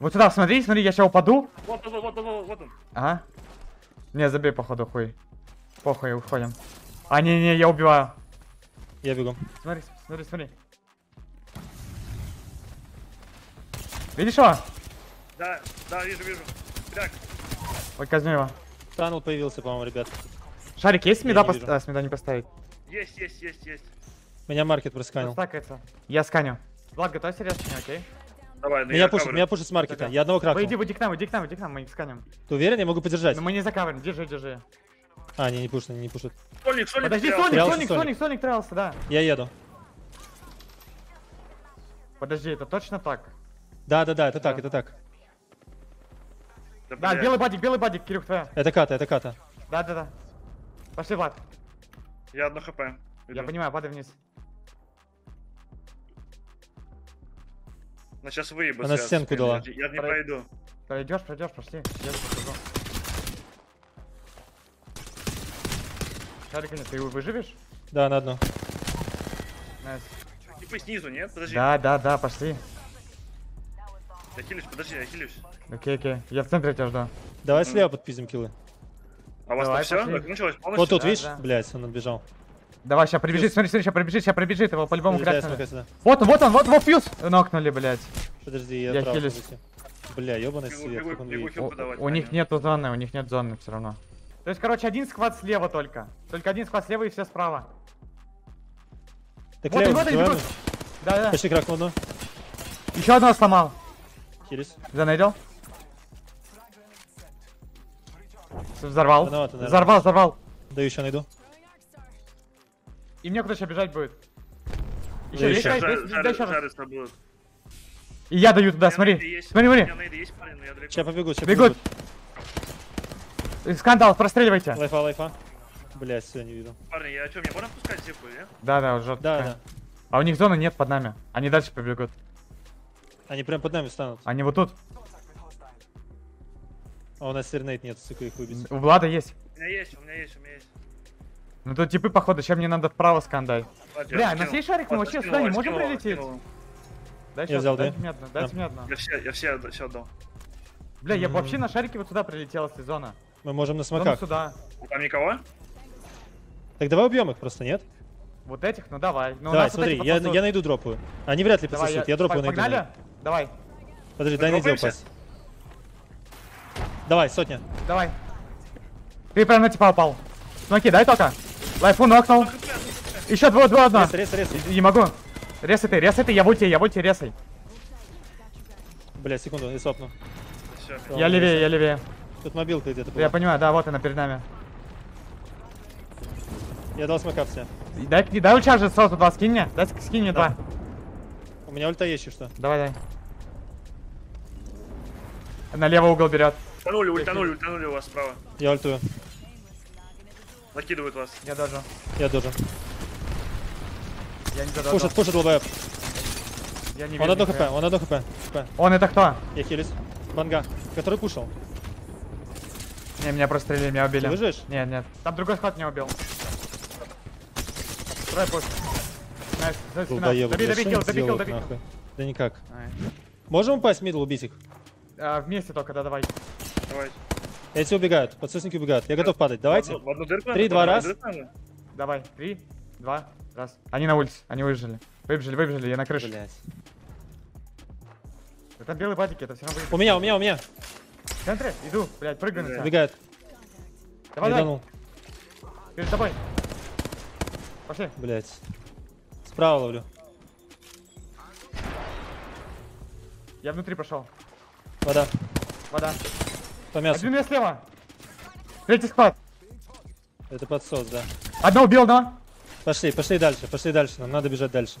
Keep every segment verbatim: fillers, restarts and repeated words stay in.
Вот сюда, смотри, смотри, я сейчас упаду. Вот он, вот он, вот он, вот он. Ага. Не, забей, походу, хуй. Похуй, уходим. А, не-не, я убиваю. Я бегу. Смотри, смотри, смотри. Видишь его? Да, да, вижу, вижу. Так, Ой, казню его. Танул появился, по-моему, ребят. Шарик есть? Я Смеда, не пост... вижу. а, смеда не поставить. есть, есть, есть, есть. Меня маркет просканил. Стакается. Я сканю. Влад, готовься резко, окей? Давай, ну Меня я пушит, каврю. меня пушит с маркета. Я одного Вы кракнул. иди, иди к нам, иди к нам, иди к нам, мы их сканем. Ты уверен? Я могу подержать. Но мы не закаврим, держи, держи. А, не, не пушит, не пушит. Сольник, сольник. Подожди, потерял. Соник, Трялся Соник, Соник. Соник, Соник трялся, да. Я еду. Подожди, это точно так? Да, да, да, это так, Да. это так. Да, Да, бля. белый бадик, белый бадик, Кирюх, твоя. Это ката, это ката. Да, да, да. Пошли, Влад. Я одно хп. Я понимаю, падай вниз. Она сейчас выебу. Она связь. стенку дала. Я, я не Про- пройду. Пройдешь, пройдешь, пошли. Я покажу. Шарик, нет, ты выживешь? Да, на одну. Найс. Типа снизу, нет? Подожди. Да, да, да, пошли. Я хилюсь, подожди, я хилюсь. Окей, окей. Я в центре тебя жду. Давай слева подпиздим килы. А у вас Давай, там все? пошли. Закончилось полностью? Вот тут, да, видишь? да. Блять, он отбежал. Давай, сейчас прибежит, смотри, смотри, сейчас прибежит, сейчас прибежит, его по-любому Прилетает, крякнули. смотри сюда. Вот он, вот он, вот его фьюз! Нокнули, блядь. Подожди, я, Я право хилюсь. подойти. Бля, ебаный Бегу, свет, бегу, как он бегу, видит. хил. У, подавать, у них понятно. нету зоны, у них нет зоны все равно. То есть, короче, один сквад слева только. Только один сквад слева и все справа. Так Вот лево, они, вот они давай. бегут. Да, да. Почти кракнул одну. Еще одного сломал. Хилюсь. Занайдел. Взорвал. Рановато, наверное. Взорвал, взорвал. Да еще найду. И мне куда-то бежать будет. Еще, Да есть, еще. есть, Жар- есть, жары- дай еще раз. жарятся будут. И я даю туда, У меня смотри. нейды есть, Смотри, У смотри. меня нейды есть, парень, но я далеко. Сейчас побегут, сейчас Бегут. побегут. Скандал, простреливайте. Лайфа, лайфа. Блять, все, не видел. Парни, я что, мне можно пускать зипку, нет? Да, да, уже. Да, да. А у них зоны нет под нами. Они дальше побегут. Они прям под нами станут. Они вот тут. А у нас сернейт нет, сука, их убить. У Влада есть. У меня есть, у меня есть, у меня есть. Ну тут типы, походу, сейчас мне надо вправо скандать. Ладно, Бля, я у нас скинул. есть шарик, мы Ладно, вообще скинул, сюда не я можем скинул, прилететь? скинул. Дай Я сейчас, взял, дайте да? мне одно, дайте Да. мне одно. Я все, я все, все отдал. Бля, я бы Мгм. вообще на шарике вот сюда прилетел, если зона. Мы можем на Зона смоках. сюда. Там никого? Так давай убьем их просто, нет? Вот этих, ну давай. Ну, у Давай, нас вот смотри, эти я, подсосут. я найду дропу. Они вряд ли Давай, подсосут, я дропу Пог- найду. Погнали? Давай, Подожди, Мы дай не дропаемся? пасть. Давай, сотня. давай. Ты прям на типа упал. Смоки, дай только. Лайфу нокнул. Еще два, два, одна. Рез, рез, рез. Не могу. Резай ты, резай ты, я в ульте, я в ульте, резай. Бля, секунду, я свапну. Все. Всё, Я он левее, резает. я левее. Тут мобилка где-то Я была. понимаю, да, вот она перед нами. Я дал смока все. Дай, дай ульча же сразу два, скинь мне. Дай скинь мне два. У меня ульта есть, что. Давай, дай. Налево угол берет. Ультанули, ультанули, ультанули у вас справа. Я ультую. Накидывают вас. Я даже. Я должен. Я не задал. Пушит, пушит лб. Я не Он вижу одно нихуя. хп, он одно хп. хп. Он это кто? Я хилюсь. Банга. Который пушил. Не, меня прострелили, меня убили. Ты выживешь? Нет, нет. Там другой склад меня убил. Трой пуш. Найс, за спина. Долбоёбы, Добей, бля, добей, что килл, они добей, килл, делают, добей, килл. нахуй? Да никак. Ай. Можем упасть мидл, убить их? А, вместе только, да, давай. Давайте. Эти убегают, подсосники убегают. Я готов падать. Давайте. В одну, в одну дырку Три, надо, два, в одну раз. дырку надо. Давай. Три, два, раз. Они на улице, они выбежали. Выбежали, выбежали, я на крыше. Блять. Это белые бадики, это все равно У выйдет. меня, у меня, у меня. В центре? Иду, блядь, прыгай на тебя. Убегает. Давай, Не давай. данул. Перед тобой. Пошли. Блять. Справа ловлю. Я внутри пошел. Вода. Вода. По мясу. Один я слева. Третий склад. Это подсос, да. Одного убил, но. Пошли, пошли дальше, пошли дальше. Нам надо бежать дальше.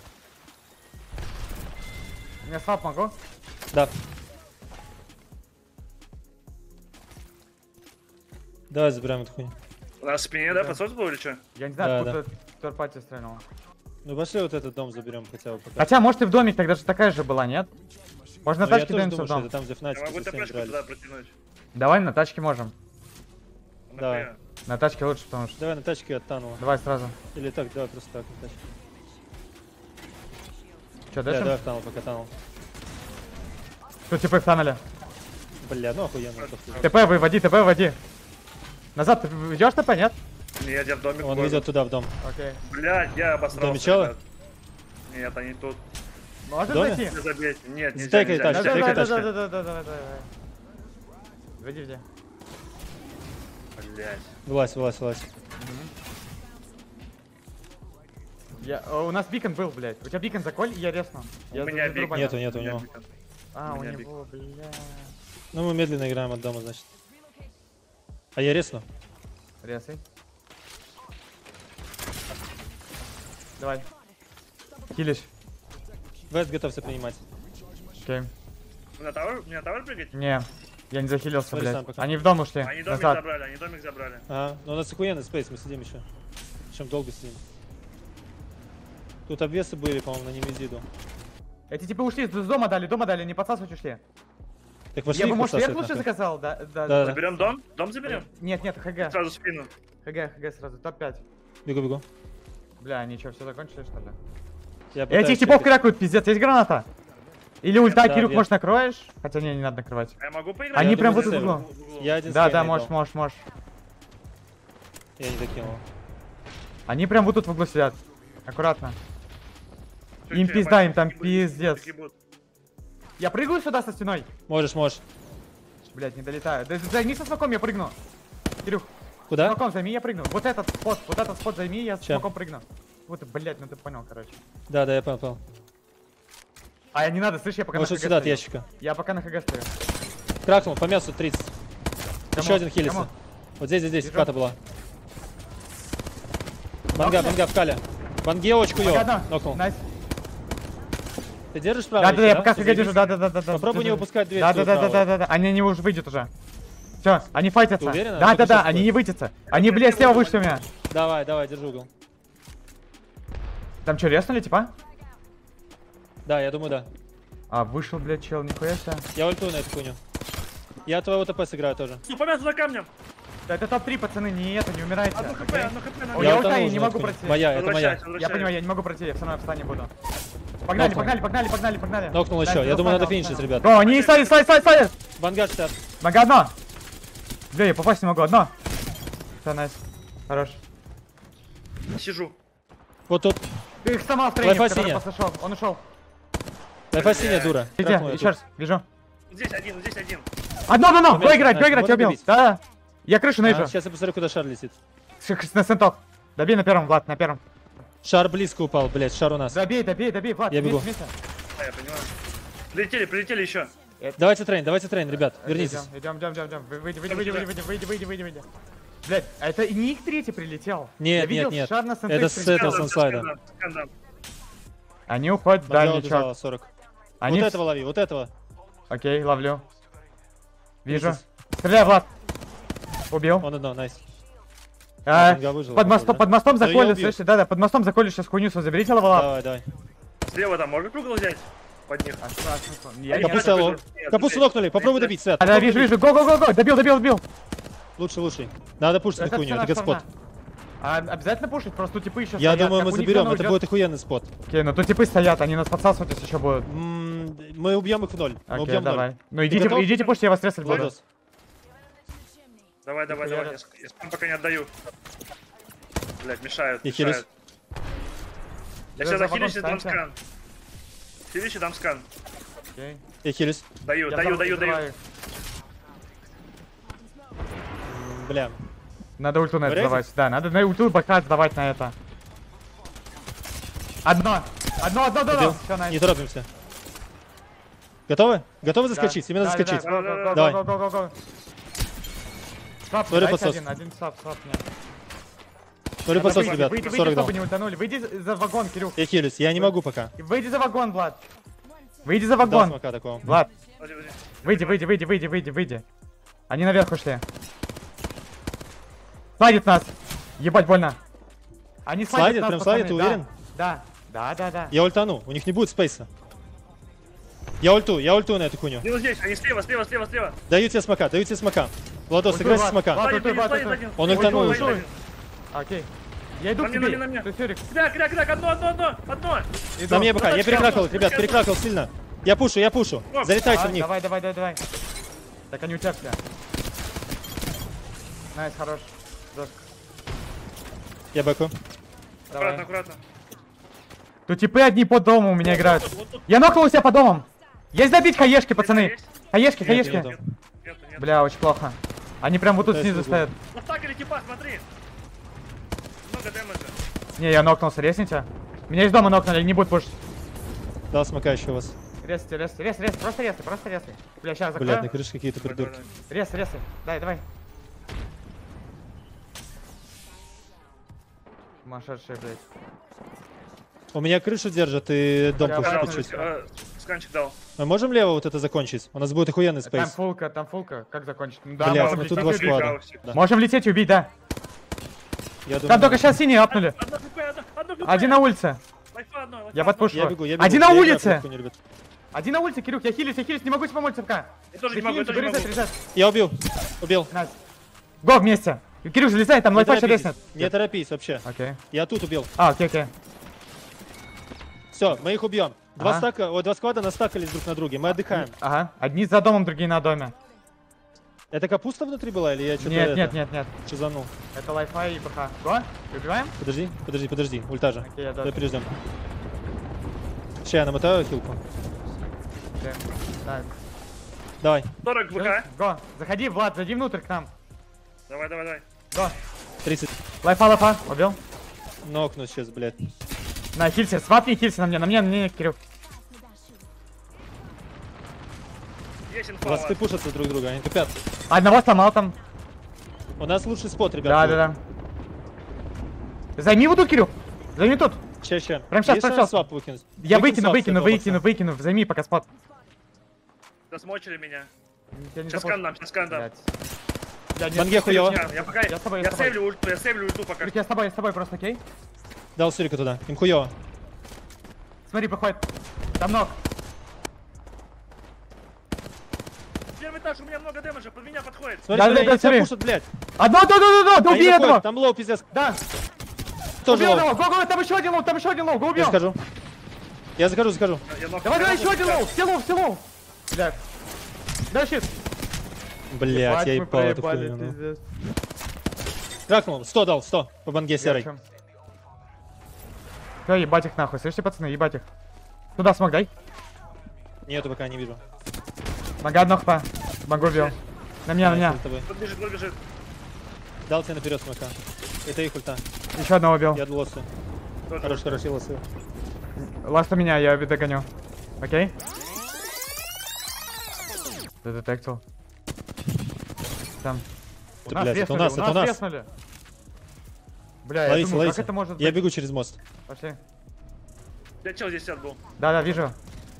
Я слаб могу. Да. Давай забираем эту хуйню. У нас в спине, да, подсос был или что? Я не знаю, Да, откуда торпати стрельнула. Ну пошли вот этот дом заберем хотя бы пока. Хотя, может, и в домик тогда же такая же была, нет? Можно на Ну, я тачке тоже двинуться думаю, в что дом. это там, где Я Фнатики могу совсем ТПшку дрались. туда протянуть. Давай на тачке можем. Давай. Нахуя? На тачке лучше, потому что... Давай на тачке от Танула. Давай сразу. Или так, давай просто так на тачке. Че, Да, дальше? давай в Танул, пока Танул. Тут типы встанули. Бля, ну охуенно. ТП выводи, ТП выводи. Назад, ты ведешь ТП, нет? Нет, я в домик. Он вхожу. ведет туда, в дом. Окей. Блядь, я обосрался. Доме чела? ребят. Нет, они тут. Можешь Доме? зайти? Не забейте. Нет, нельзя, Стейкай нельзя, тачку, Да, нельзя. да, стейкай да, да, тачку. да, да, да, да, да. Веди, веди. Блядь. Вылазь, вылазь, вылазь. Я, о, у нас бикон был, блядь. У тебя бикон заколь, и я резну. Я У меня за- бикон. зарубаю. Нету, нету у него. А, у у меня него, бля. Ну мы медленно играем от дома, значит. А я ресну. Резай. Давай. Хилишь. Вест готовься принимать. Окей. На тавер? Мне на тавер прыгать? Не, я не захилился, Смотри блядь. сам пока. Они в дом ушли. Они домик Назад. забрали, они домик забрали. Ага, ну у нас охуенный спейс, мы сидим еще. Причем долго сидим. Тут обвесы были, по-моему, на немезиду. Эти типа ушли, с дома дали, дома дали, не подсасывать ушли. Так пошли Я бы, их может, вверх подсасывать, лучше нахуй. заказал, да? Да, Да. Заберем дом? Дом заберем? Нет, нет, ХГ. Сразу в спину. ХГ, ХГ сразу, топ пять. Бегу, бегу. Бля, они что, все закончили, что ли? Я Этих пытаюсь типов чекать. крякают, пиздец, есть граната? Или ульта, Да, Кирюх, две. может, накроешь? Хотя не, не надо накрывать. А я могу поиграть? Они Я прям думаю, вот тут в за углу. В углу. Я один Да, скейт да, дал. можешь, можешь, можешь. Я не докинул. Они прям вот тут в углу сидят. Аккуратно. Чё, Им чё, пизда, мальчики им там будут, пиздец. мальчики будут. Я прыгаю сюда со стеной. Можешь, можешь. Блять, не долетаю. Да займи со смоком, я прыгну. Кирюх, Куда? смоком займи, я прыгну. Вот этот спот, вот этот спот займи, я с Ща. смоком прыгну. Вот, блять, ну ты понял, короче. Да, да, я понял, понял. А, не надо, слышь, я пока Можешь на вот ХГ сюда от стою. ящика. Я пока на ХГ стою. Кракнул, по мясу тридцать. Кому? Еще один хилится. Кому? Вот здесь, здесь, здесь, Вижу. ката была. Банга, Нокнул. банга в кале. Банге очень хуёво. Пока одна. Нокнул. Найс. Ты держишь право? Да, да, да, я еще, пока Ты ХГ держу, зайди. да, да, да, да. да. Попробуй не Держу. выпускать дверь Да, да, свою да, да, правую. да, да, да. Они не уже выйдут уже. Все, они файтятся. Ты уверена? Да, Только да, да, сейчас они будет. не вытятся. Они, блядь, слева вышли у меня. Давай, давай, держи угол. Там что, резнули, типа? Да, я думаю, да. А, вышел, блядь, чел, нихуя себе. Я ультую на эту хуйню. Я твоего ТП сыграю тоже. Ну, по мясу за камнем. Да это топ три, пацаны, не это, не умирайте. Одно хп, окей? одно хп на Ой, меня. я утонул ультаю, уже не на могу эту хуйню. пройти. Моя, это моя. Возвращайся, Я возвращайся. понимаю, я не могу пройти, я все равно в стане буду. Погнали, Нокнул. погнали, погнали, погнали, погнали. Нокнул Да, еще. Я всё, думаю, надо встань, финишить, встань. ребят. О, они слайд, слайд, слайд, слайд. Банга шестьдесят. Нога одно. Бля, я попасть не могу, одно. Все, найс. Хорош. Сижу. Вот тут. Ты их сама в тренинг, Лайфа который синяя. посошел, он ушел. Лайфа синяя, дура. Где? Кракнул я Еще тут. раз, вижу. Здесь один, здесь один. Одно, одно, одно, Умеешь, го играть, го Настя, играть, я можно убил. добить? Да, да. Я крышу А, наезжу. сейчас я посмотрю, куда шар летит. С- На сентов. Добей на первом, Влад, на первом. Шар близко упал, блядь, шар у нас. Добей, добей, добей, Влад. Я вместе, бегу. вместе. Да, я понимаю. Прилетели, прилетели еще. Давайте трейн, давайте трейн, ребят, вернитесь. Идем, идем, идем, идем. Выйди, выйди, выйди, выйди, выйди, выйди, выйди, выйди, выйди. Блять, а это и не их третий прилетел. Нет, Я видел, нет, нет. шар на сентах Это с прилетел. этого сансайда. Скандал, скандал. Они уходят в Банга дальний убежала, чёрт. сорок. Они... Вот вс- этого лови, вот этого. Окей, ловлю. Вижу. Видите? Стреляй, Влад. Убил. Он одно, найс. А, Банга выжила, под, мостом, походу, да? под мостом Да, я заколю, убил. слышите? Да-да, под мостом заколю сейчас хуйню свою. Заберите лавалап. Давай, давай. Слева там можно кругл взять? Под них. А что, а смысл? Я не Капуста знаю, лоу. нет, Капусту нет. нокнули, попробуй Нет, добить, Свят. А, да, попробуй вижу, добить. вижу. Го-го-го-го. Добил, добил, добил. Лучше, лучше. Надо пушить эту Это хуйню, всё это наша спот. сторона. А обязательно пушить? Просто тут типы еще Я стоят. думаю, как мы у них заберем, оно это идёт. будет охуенный спот. Окей, ну тут типы стоят, они нас подсасывать если еще будут. М, Мы убьем их в ноль. Мы Окей, убьем в ноль. давай. Ну идите, готов? идите пушьте, я вас тресать буду. Владос. Давай, давай, Нихуя давай. Я, раз. с- я спам пока не отдаю. Блять, мешают. Я мешают. хилюсь. Я Вы сейчас за захилюсь и вагон дам встаньте. скан. Хилюсь и дам скан. Окей. Я хилюсь. Даю, Я даю, взор- даю, взрываю даю. их. М, Бля. Надо ульту на это Вы сдавать. Да, надо на ульту бака сдавать на это. Одно. Одно, одно, одно. Убил. Все, найс. Не торопимся. Готовы? Готовы Да. заскочить? Именно Да, заскочить. Да, да, да, го, Давай. го, го, го, го. Сап, Смотри, дайте подсос. один, один сап, сап, нет. Смотри, Надо подсос, выйти, ребят. Выйди, выйди, сорок дал. чтобы не утонули. Выйди за- за вагон, Кирюх. Я хилюсь, я не могу пока. Выйди за вагон, Влад. Выйди за Дал вагон. смока такого. Влад, Подожди, подожди. выйди, выйди, выйди, выйди, выйди, выйди. Они наверх ушли. Слайдит нас. Ебать, больно. Они слайдят Слайдит? нас, Прям пацаны, слайдит, ты да. уверен? Да, да, да, да. Я ультану, у них не будет спейса. Я ульту, я ульту на эту хуйню. Минус здесь, они слева, слева, слева, слева. Даю тебе смока, даю тебе смока. Владос, Ультуй, сыграй со Влад, смока. Влад, Слайд, ультуй, Влад, слайд, ультуй. один. Он ультанул Ультуй, уже. ультуй. Окей. Я иду На к мне, на тебе. мне, на мне. Ты, Сюрик, Кряк, кряк, кряк, одно, одно, одно, одно. иду. На мне пока, я Подожди, перекракал, подожди, ребят, подожди. перекракал сильно. Я пушу, я пушу. Оп. Залетайте А, в них. давай, давай, давай, давай. Так они у тебя все. Найс, хорош. Жестко. Я бэку. Давай. Аккуратно, аккуратно. Тут типы одни по дому у меня играют. Вот тут, вот тут. Я нокнул у себя по домам. Есть добить хаешки, пацаны. Есть? Хаешки, Нет, хаешки. нету. Нету, нету. Бля, очень плохо. Они прям вот тут Пытаюсь снизу в угол. стоят. Настакали типа, смотри. Много дэмэджа. Не, я нокнулся, резните. Меня из дома нокнули, не будут пушить. Дал смока еще у вас. Резайте, резайте, резайте, резайте, просто резайте, просто резайте. Бля, сейчас Блядь, на закрою. крыше какие-то Давай, придурки. давай, Резай, резай. Дай, давай. Сумасшедшие, блядь. У меня крышу держат и дом Я пушит обратно чуть-чуть. летел. давай. Э, Сканчик дал. Мы можем лево вот это закончить? У нас будет охуенный Там спейс. фулка, там фулка. Как закончить? Ну да, Бля, можем ну лететь. тут два Лететь. склада. Гаусик. Да. Можем лететь и убить, да. Я думаю, Там только надо. сейчас синие апнули. Одна хп, одна, одна хп. Один на улице. Лайфа одна, лайфа Я одна. подпушу. Я бегу, я бегу. Один на Я играю улице. против хуйни, ребят. Один на улице, Кирюх, я хилюсь, я хилюсь, не могу тебе помочь, ЦПК. Я тоже не могу, я тоже не Резать, могу. резать. Я убил. Убил. Найс. Го вместе. Кирюх, залезай, там Не лайфа еще торопитесь. резнет. Не торопись вообще. Окей. Я тут убил. А, окей, окей. Все, мы их убьем. Два Ага. стака, ой, два склада настакались друг на друге. Мы отдыхаем. Ага. Одни за домом, другие на доме. Это капуста внутри была или я что-то Нет, нет, нет, нет. чизанул? Это лайфа и БХ. Го? Убиваем? Подожди, подожди, подожди. Ульта же. Окей, я Давай дождь. переждем. Сейчас я намотаю хилку. Окей. Так. Давай. сорок ВК. Го. Заходи, Влад, зайди внутрь к нам. Давай, давай, давай. Го. тридцать. Лайфа, лайфа. Убил. Нокну сейчас, блядь. На, хилься. Свапни, хилься на мне, на мне, на мне, Кирюх. Есть инфа у Вас вас. ты пушатся друг друга, они тупят. Одного сломал там. У нас лучший спот, ребят. Да, да, да. Займи вот тут, Кирюх. Займи тут. Че, че? Прям щас, Есть прям шанс щас. свап выкинуть? Я Выкинь выкину, свап с выкину, этого выкину, бокса. выкину. Займи пока спот. Засмочили меня. Я не Сейчас запомнил. скан нам, сейчас скан дам. Блядь. Я не- Банге хуёво. Я, я пока, Я с тобой, я я с тобой. сейвлю ульту, я сейвлю ульту пока. Кирюх, я с тобой, я с тобой просто, окей? Дал сурика туда. Им хуёво. Смотри, проходит. Там ног. Первый этаж, у меня много дэмэджа, под меня подходит. Смотри, Да, смотри, да, они да, тебя смотри. пушат, блядь. Одно, да, да, да, да, да, Они убей заходят, этого. Там лоу, пиздец. Да. Тоже Убил лоу. одного. Го, го, там еще один лоу, там еще один лоу. Го, Я убил. скажу. Я закажу, закажу. Я ног- Давай, я давай, ног еще один ульту. лоу. Все лоу, все лоу. Блядь. Да, щит. Блядь, я Ебать, мы ебал эту проебали, хуйню. ну. пиздец. Кракнул. сто дал, сто. По банге серой. Все, ебать их нахуй. Слышите, пацаны, ебать их. Туда смог, дай. Нету, пока не вижу. Мага одно хп. Могу убил. На меня, на меня. Найс, за тобой. Вот бежит, вот бежит. Дал тебе наперед смока. Это их ульта. Еще одного убил. Я лосы. Тоже. Хорош, хорош, я лосы. Ласт у меня, я догоню. Окей? Задетектил. Там. У нас блядь, это у реснули, нас, это у нас. реснули. Бля, я Ловите, думаю, как ловите. это может Я быть? бегу через мост. Пошли. Я чел здесь сяд был. Да-да, вижу.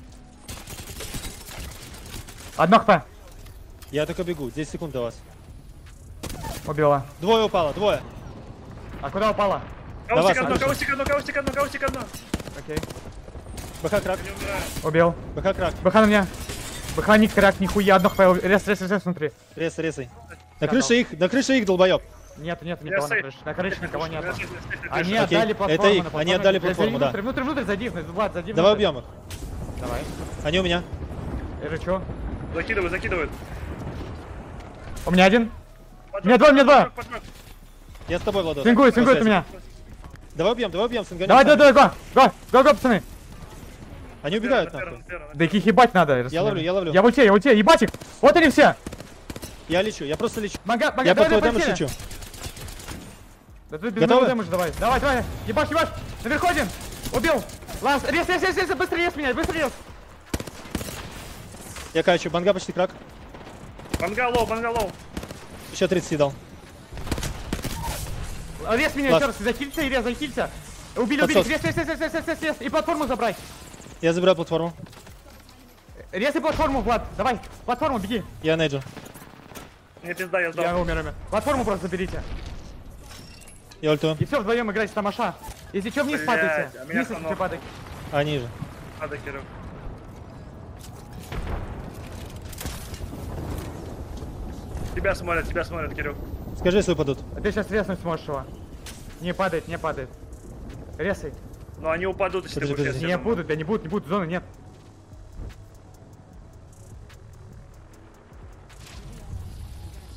Одно хп. Я только бегу. десять секунд до вас. Убила. Двое упало, двое. А куда упала? Каустик Давай, одно, смотри. каустик одно, каустик одно, каустик одно. Окей. БХ крак. Не умираю. Убил. БХ крак. БХ на меня. БХ ник крак, нихуя, одно хп. Рез, рез, рез, смотри. Рез, резай. На крыше их, на крыше их, долбоеб. Нет, нет, Я никого на сейф. крыше. На крыше никого нет. Я сейф, я сейф, я Они сейф. Окей, отдали это платформу. их, на они платформе. отдали Блядь, платформу, зайди да. Внутрь, внутрь, внутрь, зайди, Влад, зайди Давай внутрь. убьем их. Давай. Они у меня. Я рычу. Закидывают, закидывают. У меня один. Поджог, Меня два, меня два. поджог, поджог. Я с тобой, Владос. Свингует, На свингует у связи. меня. Давай убьем, давай убьем, свинганем. Давай, давай, давай, го, го, го, го, пацаны. Они убегают, На первом, нахуй. на первом, на Да их ебать надо. Я ловлю, я ловлю. Я в ульте, я в ульте, ебать их. Вот они все. Я лечу, я просто лечу. Мага, мага, Я под давай, твой давай, дэмэдж полетели. лечу. Да ты без Готовы? моего дэмэджа давай. Давай, давай. Ебашь, ебашь. Наверху один. Убил. Лас, рез, рез, рез, рез, быстро рез меня, быстро рез. Я качу, банга почти крак. Бангалоу, бангалоу. Еще тридцать дал. Рез меня Лас. еще раз, захилься и рез, захилься. Убили, убили, Подсос. рез, рез, рез, рез, рез, рез, рез. И платформу забрать. Я забираю платформу. Рез и платформу, Влад. Давай, платформу, беги. Я нейджу. Мне пизда, я Я сдал. умер, умер. Платформу просто заберите. Я ультую. И все, вдвоем играйте тамаша. Если что, вниз Блядь, падайте. а меня Вниз, если хано. что, падайте. Они же. Надо, Кирюх. Тебя смотрят, тебя смотрят, Кирюх. Скажи, если упадут. А ты сейчас резнуть сможешь его. Не падает, не падает. Резай. Но они упадут, если Подожди, ты будешь подожди. Не резать. будут, да не будут, не будут, зоны нет.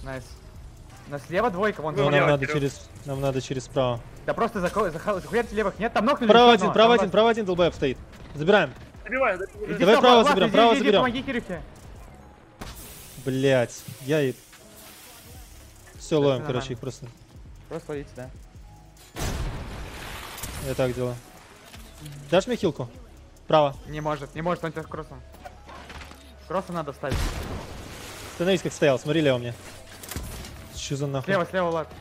Найс. Но слева двойка, вон. Ну, Ну, слева. нам я надо беру. через... Нам надо через справа. Да просто зако- заха- захуярьте левых. Нет, там нокнули. Право еще один, одно. право Там один, ласт. право один долбоеб стоит. Забираем. Добиваю, добиваю. Иди Давай сюда, право Влад, заберем, иди, право иди, иди, заберем. Помоги Кирюхе. Блять. Я и... Все, ловим, нормально. короче, их просто. Просто ловите, да. Я так делаю. Дашь мне хилку? Право. Не может, не может, он тебя с кроссом. Кроссом надо вставить. Становись как стоял, смотри лево мне. Че за нахуй? Слева, слева, Влад.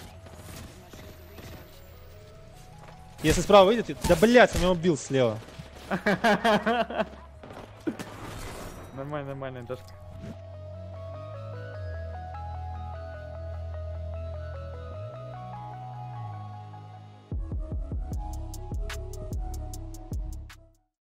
Если справа выйдет, да блять, он меня убил слева. Нормально, нормально, Дашка.